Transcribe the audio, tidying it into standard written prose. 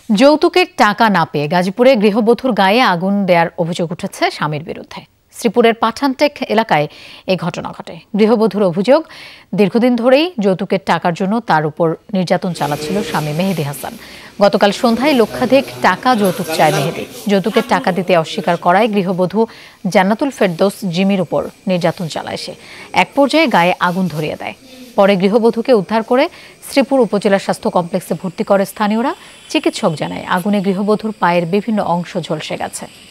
যৌতুকের টাকা না পেয়ে গাজীপুরে গৃহবধূর গায়ে আগুন দেওয়ার অভিযোগ উঠেছে স্বামীর বিরুদ্ধে। শ্রীপুরের পাঠানটেক এলাকায় এই ঘটনা ঘটে। গৃহবধূর অভিযোগ, দীর্ঘদিন ধরেই যৌতুকের টাকার জন্য তার উপর নির্যাতন চালাচ্ছিল স্বামী মেহেদী হাসান। গতকাল সন্ধ্যায় লক্ষাধিক টাকা যৌতুক চায় মেহেদী। যৌতুকের টাকা দিতে অস্বীকার করায় গৃহবধূ জান্নাতুল ফেরদৌস জিমির উপর নির্যাতন চালায় সে। এক পর্যায়ে গায়ে আগুন ধরিয়ে দেয়। পরে গৃহবধূকে উদ্ধার করে শ্রীপুর উপজেলা স্বাস্থ্য কমপ্লেক্সে ভর্তি করে স্থানীয়রা। চিকিৎসক জানায়, আগুনে গৃহবধূর পায়ের বিভিন্ন অংশ ঝলসে গেছে।